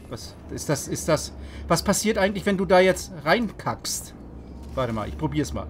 Was ist das? Ist das... Was passiert eigentlich, wenn du da jetzt reinkackst? Warte mal, ich probier's mal.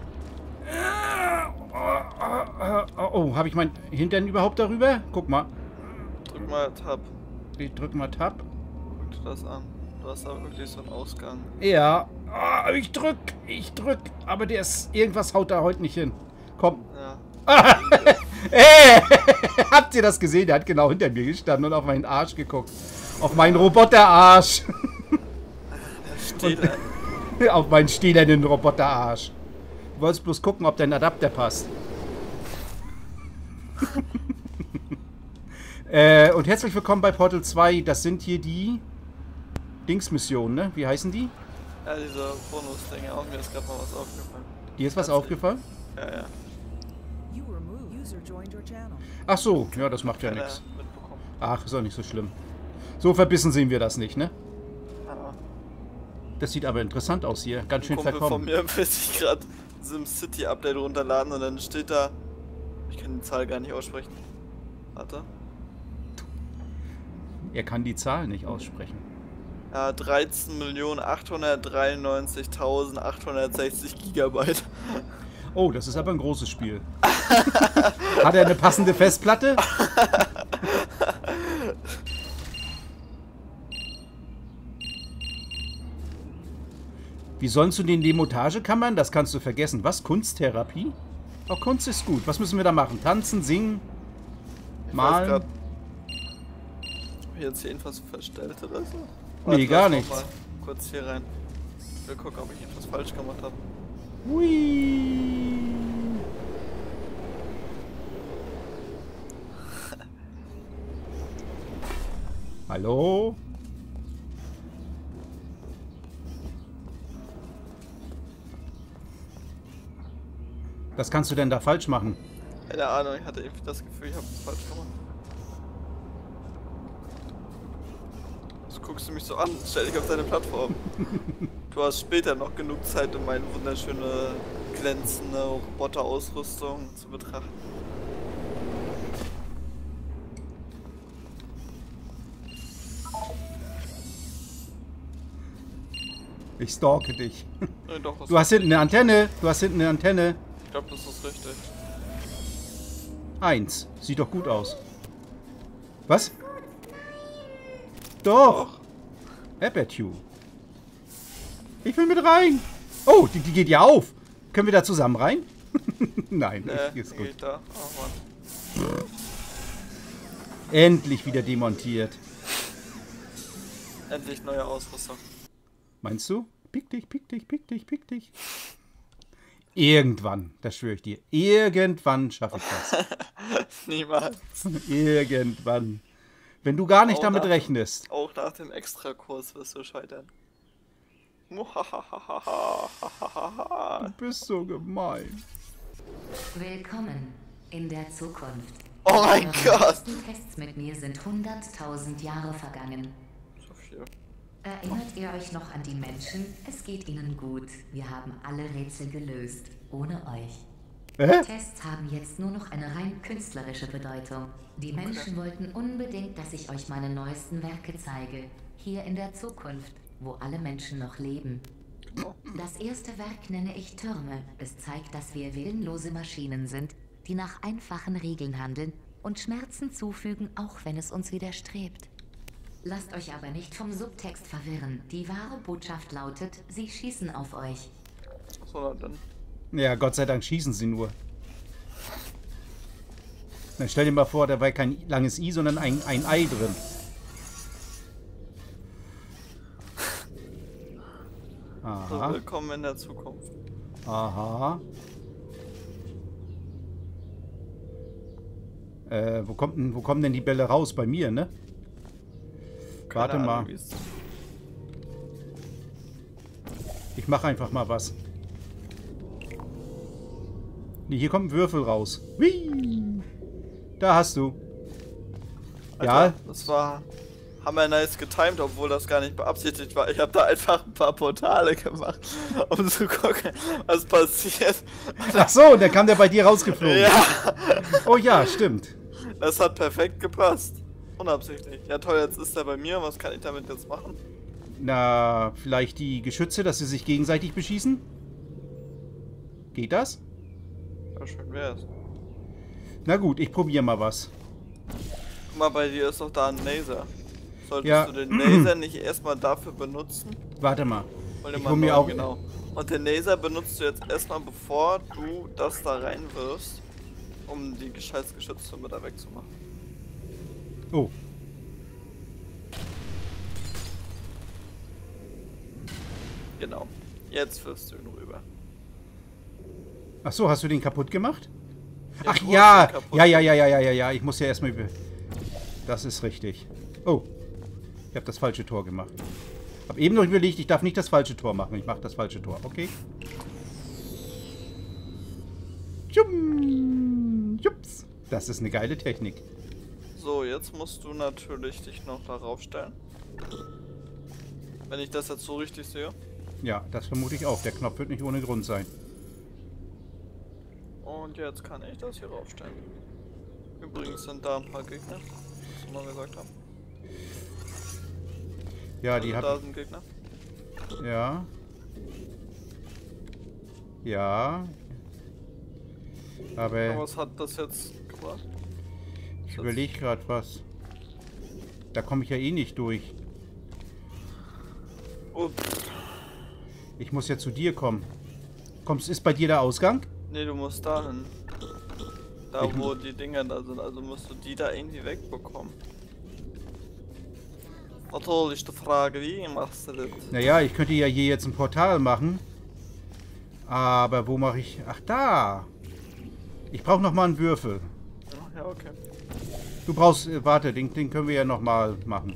Oh, habe ich mein Hintern überhaupt darüber? Guck mal. Drück mal Tab. Ich drück mal Tab. Guck dir das an. Du hast da wirklich so einen Ausgang. Ja. Ich drück. Aber irgendwas haut da heute nicht hin. Komm. Ja. Habt ihr das gesehen? Der hat genau hinter mir gestanden und auf meinen Arsch geguckt. Auf meinen Roboterarsch. Auf meinen stählernen Roboterarsch. Du wolltest bloß gucken, ob dein Adapter passt. Und herzlich willkommen bei Portal 2. Das sind hier die Dingsmissionen, ne? Wie heißen die? Ja, diese Bonus-Dinge. Auch mir ist gerade mal was aufgefallen. Dir ist was aufgefallen? Ja, ja. Ach so, ja, das macht ja nichts. Ach, ist auch nicht so schlimm. So verbissen sehen wir das nicht, ne? Ja. Das sieht aber interessant aus hier. Ganz schön verkommen. Von mir will sich gerade SimCity Update runterladen und dann steht da... Ich kann die Zahl gar nicht aussprechen. Warte. Er kann die Zahl nicht aussprechen. Ja, 13.893.860 Gigabyte. Oh, das ist aber ein großes Spiel. Hat er eine passende Festplatte? Wie sollst du den Demontagekammern? Das kannst du vergessen. Was? Kunsttherapie? Auch Kunst ist gut. Was müssen wir da machen? Tanzen, singen, malen? Jetzt hier irgendwas verstellt oder so? Nee, gar nichts. Mal kurz hier rein. Ich will gucken, ob ich etwas falsch gemacht habe. Hui. Hallo? Was kannst du denn da falsch machen? Keine Ahnung, ich hatte irgendwie das Gefühl, ich habe es falsch gemacht. Jetzt guckst du mich so an, stell dich auf deine Plattform. Du hast später noch genug Zeit, um meine wunderschöne, glänzende Roboterausrüstung zu betrachten. Ich stalke dich. Nee, doch, Du hast hinten eine Antenne. Ich glaube, das ist richtig. 1. Sieht doch gut aus. Was? Doch. Aperture. Ich will mit rein. Oh, die geht ja auf. Können wir da zusammen rein? Nein, ist gut. Geht da. Oh, Mann. Endlich wieder demontiert. Endlich neue Ausrüstung. Meinst du? Pick dich. Irgendwann, das schwöre ich dir. Irgendwann schaffe ich das. Niemals. Irgendwann. Wenn du gar nicht Auch damit rechnest. Auch nach dem Extrakurs wirst du scheitern. Du bist so gemein. Willkommen in der Zukunft. Oh mein Gott! Die Tests mit mir sind 100.000 Jahre vergangen. So viel. Erinnert ihr euch noch an die Menschen? Es geht ihnen gut. Wir haben alle Rätsel gelöst. Ohne euch. Tests haben jetzt nur noch eine rein künstlerische Bedeutung. Die Menschen wollten unbedingt, dass ich euch meine neuesten Werke zeige. Hier in der Zukunft, wo alle Menschen noch leben. Das erste Werk nenne ich Türme. Es zeigt, dass wir willenlose Maschinen sind, die nach einfachen Regeln handeln und Schmerzen zufügen, auch wenn es uns widerstrebt. Lasst euch aber nicht vom Subtext verwirren. Die wahre Botschaft lautet, sie schießen auf euch. So, dann. Ja, Gott sei Dank schießen sie nur. Dann stell dir mal vor, da war kein langes I, sondern ein Ei drin. Aha. So, willkommen in der Zukunft. Aha. Wo kommen denn die Bälle raus? Bei mir, ne? Warte mal. Ich mache einfach mal was. Nee, hier kommt ein Würfel raus. Whee! Da hast du. Alter, ja. Das war hammer nice getimed, obwohl das gar nicht beabsichtigt war. Ich habe da einfach ein paar Portale gemacht, um zu gucken, was passiert. Ach so, und dann kam der bei dir rausgeflogen. Ja. Oh ja, stimmt. Das hat perfekt gepasst. Unabsichtlich. Ja toll, jetzt ist er bei mir. Was kann ich damit jetzt machen? Na, vielleicht die Geschütze, dass sie sich gegenseitig beschießen? Geht das? Ja, schön wär's. Na gut, ich probiere mal was. Guck mal, bei dir ist doch da ein Laser. Solltest Ja. du den Laser nicht erstmal dafür benutzen? Warte mal. Hol dir Ich mal hol mir einen auch... neuen, genau. Und den Laser benutzt du jetzt erstmal, bevor du das da reinwirfst, um die scheiß Geschütztürme da wegzumachen. Oh. Genau. Jetzt wirfst du ihn rüber. Ach so, hast du den kaputt gemacht? Ja, Ach du ja. hast den kaputt Ja. Ich muss ja erstmal über... Das ist richtig. Oh. Ich habe das falsche Tor gemacht. Hab eben noch überlegt, ich darf nicht das falsche Tor machen. Ich mache das falsche Tor. Okay. Jups. Das ist eine geile Technik. So, jetzt musst du natürlich dich noch darauf stellen. Wenn ich das jetzt so richtig sehe. Ja, das vermute ich auch. Der Knopf wird nicht ohne Grund sein. Und jetzt kann ich das hier raufstellen. Übrigens sind da ein paar Gegner, was wir mal gesagt haben. Ja, Also die da haben... sind Gegner. Ja. Ja. Aber Aber was hat das jetzt gebracht? ich überlege gerade was. Da komme ich ja eh nicht durch. Ups. Ich muss ja zu dir kommen. Kommst, ist bei dir der Ausgang? Nee, du musst dahin. Da Ich wo die Dinger da sind, also musst du die da irgendwie wegbekommen. Natürlich die Frage, wie machst du das? Naja, ich könnte ja hier jetzt ein Portal machen. Aber wo mache ich... Ach, da! Ich brauche nochmal einen Würfel. Ja, okay. Du brauchst... warte, den können wir ja nochmal machen.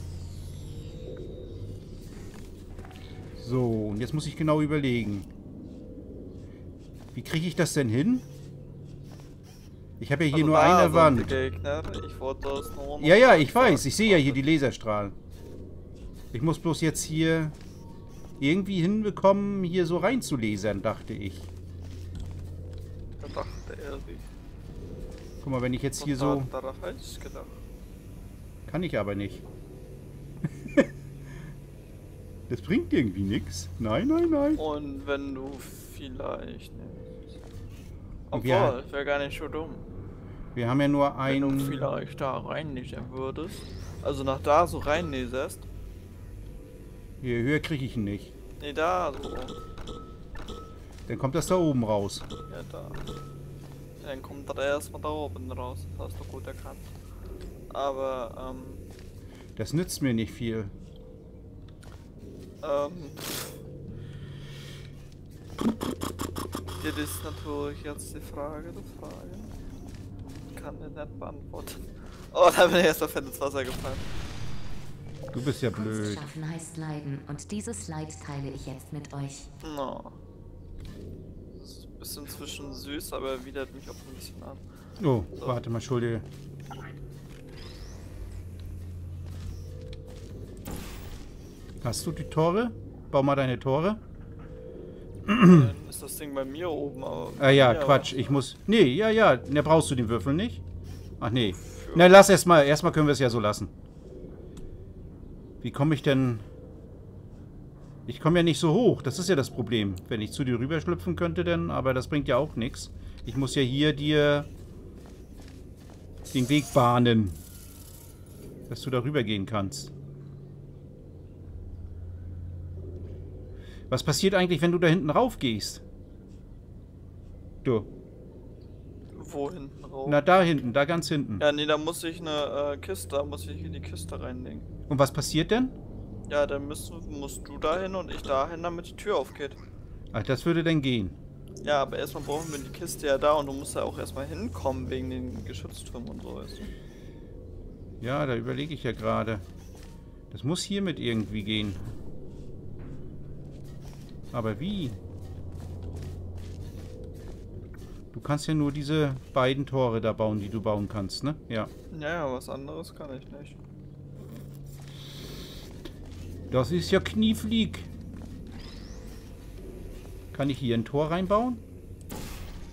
So, und jetzt muss ich genau überlegen. Wie kriege ich das denn hin? Ich habe ja hier Also nur da eine sind Wand. die Gegner. Ich wollte das nur noch Ja, ich weiß. Ich sehe ja hier die Laserstrahlen. Ich muss bloß jetzt hier irgendwie hinbekommen, hier so rein zu lasern, dachte ich. Da dachte er sich. Guck mal, wenn ich jetzt hier Was so... hat er da falsch gedacht? Kann ich aber nicht. Das bringt irgendwie nichts. Nein. Und wenn du vielleicht... Und wir- Obwohl, wäre gar nicht so dumm. Wir haben ja nur Wenn du einen... vielleicht da reinlasern würdest. Also nach da so reinlaserst. Hier, höher kriege ich ihn nicht. Nee, da so. Dann kommt das da oben raus. Ja, da. Dann kommt er erstmal da oben raus. Das hast du gut erkannt. Aber, Das nützt mir nicht viel. das ist natürlich jetzt die Frage. Ich kann den nicht beantworten. Oh, da bin ich erst mal fett ins Wasser gefallen. Du bist ja Kunst blöd. schaffen heißt Leiden und dieses Leid teile ich jetzt mit euch. No. Das ist ein bisschen zwischen süß, aber widert mich auch ein bisschen an. Oh, So. warte mal, Entschuldige. Hast du die Tore? Bau mal deine Tore. Dann ist das Ding bei mir oben, aber... Ah ja, Ja, Quatsch. Ich muss... Nee, ja. Ne, brauchst du den Würfel nicht? Ach nee. Für- Na, lass erstmal. Erstmal können wir es ja so lassen. Wie komme ich denn... Ich komme ja nicht so hoch. Das ist ja das Problem. Wenn ich zu dir rüberschlüpfen könnte, dann... Aber das bringt ja auch nichts. Ich muss ja hier dir... den Weg bahnen. Dass du da rübergehen kannst. Was passiert eigentlich, wenn du da hinten rauf gehst? Du. Wo hinten raus? Na, da hinten. Da ganz hinten. Ja, nee, da muss ich eine Kiste, da muss ich in die Kiste reinlegen. Und was passiert denn? Ja, dann musst du dahin und ich dahin, damit die Tür aufgeht. Ach, das würde dann gehen. Ja, aber erstmal brauchen wir die Kiste ja da und du musst ja auch erstmal hinkommen wegen den Geschütztürmen und so, weißt du? Ja, da überlege ich ja gerade. Das muss hiermit irgendwie gehen. Aber wie? Du kannst ja nur diese beiden Tore da bauen, die du bauen kannst, ne? Ja. Ja, was anderes kann ich nicht. Das ist ja knieflig. Kann ich hier ein Tor reinbauen?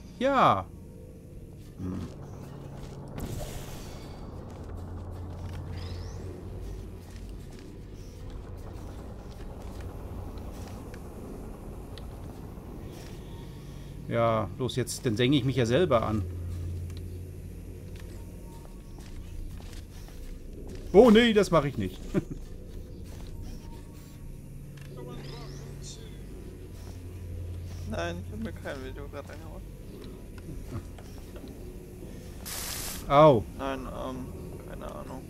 Ja. Ja, bloß jetzt, dann senke ich mich ja selber an. Oh nee, das mache ich nicht. Nein, ich habe mir kein Video gerade reingehauen. Au. Nein, keine Ahnung.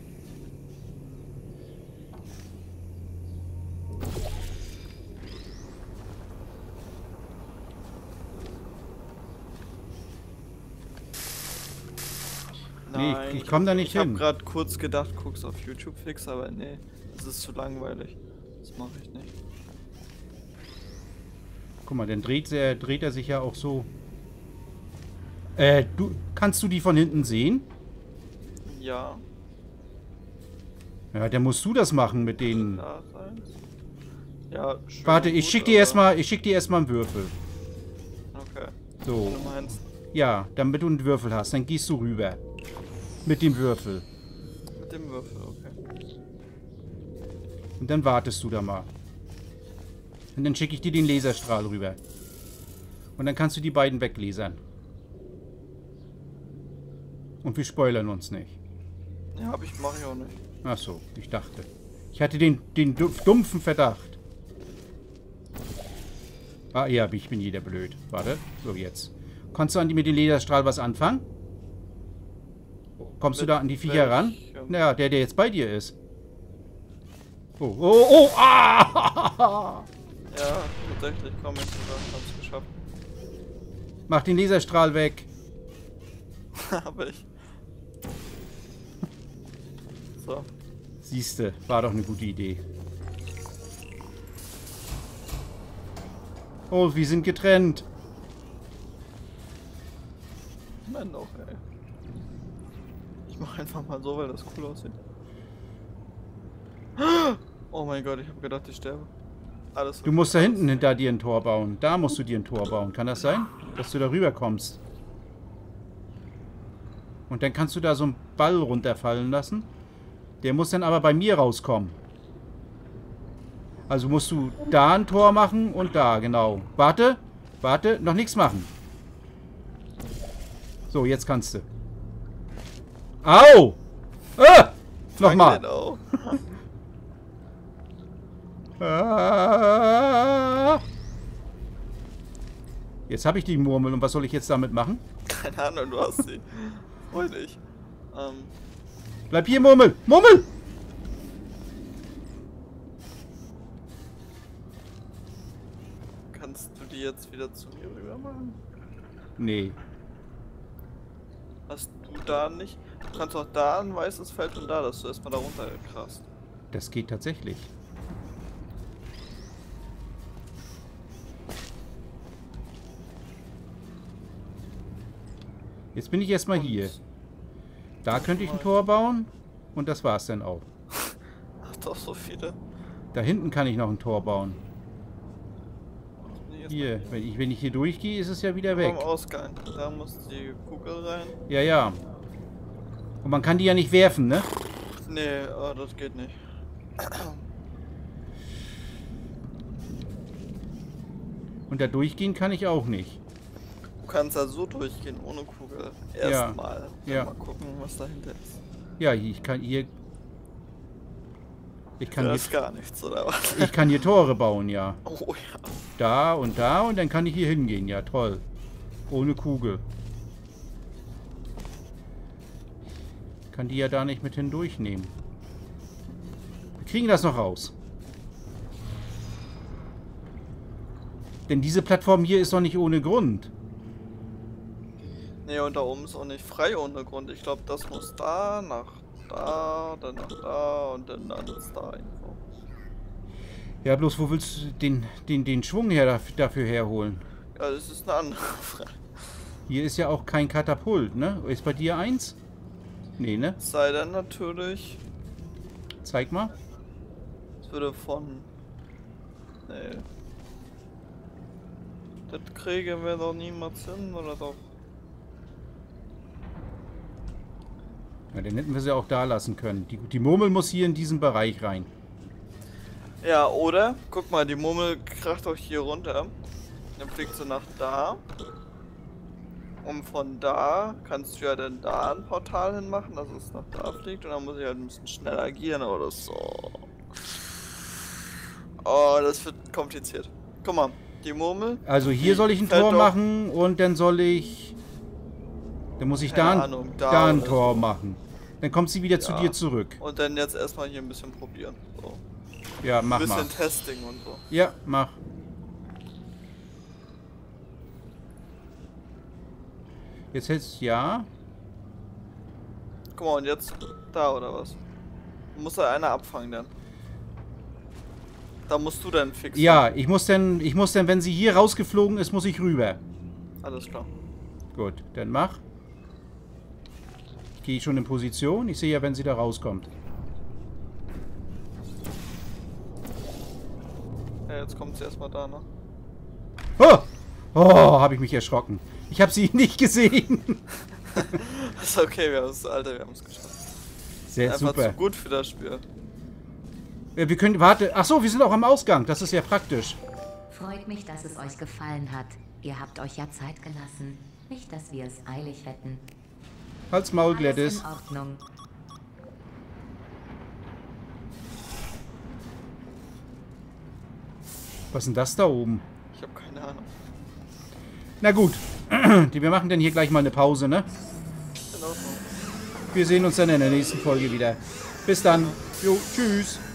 Nee, ich komme da nicht hin. Ich hin. habe gerade kurz gedacht, guck's auf YouTube fix, aber nee, das ist zu langweilig. Das mache ich nicht. Guck mal, dann dreht er sich ja auch so. Kannst du die von hinten sehen? Ja. Ja, dann musst du das machen mit denen. Da sein. Ja, schön. Warte, ich schick dir erstmal einen Würfel. Okay. So. Du meinst. Ja, damit du einen Würfel hast, dann gehst du rüber. Mit dem Würfel. Mit dem Würfel, okay. Und dann wartest du da mal. Und dann schicke ich dir den Laserstrahl rüber. Und dann kannst du die beiden weglasern. Und wir spoilern uns nicht. Ja, mache ich auch nicht. Ach so, ich dachte. Ich hatte den dumpfen Verdacht. Ah ja, ich bin jeder blöd. Warte, so jetzt. Konntest du mit dem Laserstrahl was anfangen? Kommst du da an die Viecher ran? Naja, der jetzt bei dir ist. Oh, oh, oh, ah! Ja, tatsächlich komme ich sogar. Hab's geschafft. Mach den Laserstrahl weg. Hab ich. So. Siehste, war doch eine gute Idee. Oh, wir sind getrennt. Nein, doch, ey. Ich mach einfach mal so, weil das cool aussieht. Oh mein Gott, ich habe gedacht, ich sterbe. Alles. Du musst da hinten hinter dir ein Tor bauen. Da musst du dir ein Tor bauen. Kann das sein? Dass du da rüber kommst. Und dann kannst du da so einen Ball runterfallen lassen. Der muss dann aber bei mir rauskommen. Also musst du da ein Tor machen und da, genau. Warte, warte, noch nichts machen. So, jetzt kannst du. Au! Nochmal. Jetzt habe ich die Murmel und was soll ich jetzt damit machen? Keine Ahnung, du hast sie. Freu dich. Bleib hier, Murmel! Murmel! Kannst du die jetzt wieder zu mir rüber machen? Nee. Hast du da nicht? Du kannst auch da ein weißes Feld und da, dass du erstmal da runterkrast. Das geht tatsächlich. Jetzt bin ich erstmal hier. Da könnte ich ein Tor bauen und das war's dann auch. Ach doch, so viele. Da hinten kann ich noch ein Tor bauen. Hier, wenn ich hier durchgehe, ist es ja wieder weg. Vom Ausgang. Da muss die Kugel rein. Ja, ja. Und man kann die ja nicht werfen, ne? Nee, das geht nicht. Und da durchgehen kann ich auch nicht. Du kannst da so durchgehen ohne Kugel. Erstmal. Ja. Mal gucken, was dahinter ist. Ja, ich kann hier... Das ist gar nichts, oder was? Ich kann hier Tore bauen, ja. Oh ja. Da und dann kann ich hier hingehen. Ja, toll. Ohne Kugel. Kann die ja da nicht mit hindurchnehmen. Wir kriegen das noch raus. Denn diese Plattform hier ist doch nicht ohne Grund. Nee, und da oben ist auch nicht frei ohne Grund. Ich glaube, das muss da, nach da, dann nach da und dann alles da irgendwo. Ja, bloß wo willst du den Schwung dafür herholen? Ja, das ist eine andere Frage. Hier ist ja auch kein Katapult, ne? Ist bei dir eins? Nee, ne? Sei denn natürlich. Zeig mal. Es würde von. Nee. Das kriegen wir doch niemals hin, oder doch? Ja, dann hätten wir sie auch da lassen können. Die Murmel muss hier in diesen Bereich rein. Ja, oder? Guck mal, die Murmel kracht auch hier runter. Dann fliegt sie nach da. Und von da kannst du ja dann da ein Portal hinmachen, dass es nach da fliegt. Und dann muss ich halt ein bisschen schneller agieren oder so. Oh, das wird kompliziert. Guck mal, die Murmel. Also hier soll ich ein Tor machen und dann soll ich... Dann muss ich da ein Tor machen. Dann kommt sie wieder zu dir zurück. Und dann jetzt erstmal hier ein bisschen probieren. So. Ja, mach mal. Ein bisschen Testing und so. Ja, mach. Jetzt hältst ja. Guck mal, und jetzt da oder was? Muss da einer abfangen dann? Da musst du dann fixen. Ja, ich muss dann, wenn sie hier rausgeflogen ist, muss ich rüber. Alles klar. Gut, dann mach. Gehe ich schon in Position? Ich sehe ja, wenn sie da rauskommt. Ja, jetzt kommt sie erstmal da, ne? Oh! Oh, habe ich mich erschrocken. Ich habe sie nicht gesehen. Ist okay, wir haben es geschafft. Sehr einfach super. Zu gut für das Spiel. Ja, wir können, warte. Ach so, wir sind auch am Ausgang. Das ist ja praktisch. Freut mich, dass es euch gefallen hat. Ihr habt euch ja Zeit gelassen. Nicht, dass wir es eilig hätten. Halt's Maul, Alles Gladys. in Ordnung. Was ist denn das da oben? Ich habe keine Ahnung. Na gut. Wir machen dann hier gleich mal eine Pause, ne? In Ordnung. Wir sehen uns dann in der nächsten Folge wieder. Bis dann. Jo, tschüss.